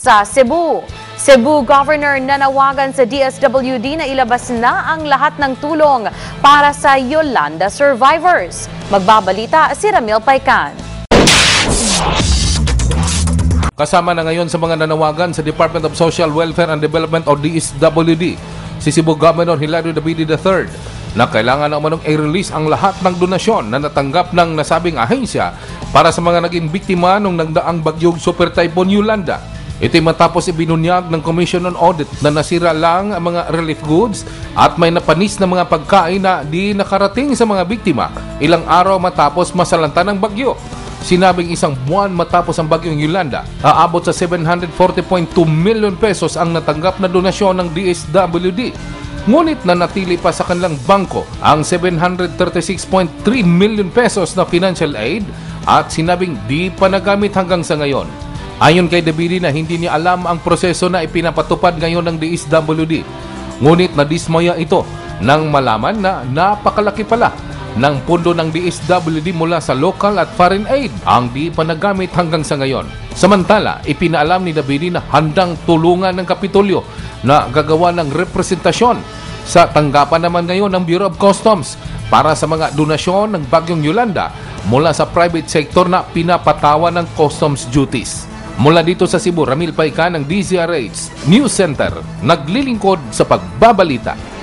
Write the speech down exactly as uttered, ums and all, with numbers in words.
sa Cebu. Cebu Governor nanawagan sa D S W D na ilabas na ang lahat ng tulong para sa Yolanda survivors. Magbabalita si Ramil Paikan. Kasama na ngayon sa mga nanawagan sa Department of Social Welfare and Development o D S W D, si Cebu Governor Hilario Davidee the third na kailangan na umanong i-release ang lahat ng donasyon na natanggap ng nasabing ahensya para sa mga naging biktima nung nagdaang bagyong Super Typhoon Yolanda. Ito'y matapos ibinunyag ng Commission on Audit na nasira lang ang mga relief goods at may napanis na mga pagkain na di nakarating sa mga biktima ilang araw matapos masalanta ng bagyo. Sinabing isang buwan matapos ang bagyong Yolanda, aabot sa seven hundred forty point two million pesos ang natanggap na donasyon ng D S W D. Ngunit nanatili pa sa kanilang bangko ang seven hundred thirty-six point three million pesos na financial aid at sinabing di pa nagamit hanggang sa ngayon. Ayon kay Davidee na hindi niya alam ang proseso na ipinapatupad ngayon ng D S W D. Ngunit nadismaya ito nang malaman na napakalaki pala ng pundo ng D S W D mula sa local at foreign aid ang di pa nagamit hanggang sa ngayon. Samantala, ipinaalam ni Davidee na handang tulungan ng Kapitolyo na gagawa ng representasyon sa tanggapan naman ngayon ng Bureau of Customs para sa mga donasyon ng bagyong Yolanda mula sa private sector na pinapatawa ng customs duties. Mula dito sa Cebu, Ramil Paikan ng D Z R H News Center, naglilingkod sa pagbabalita.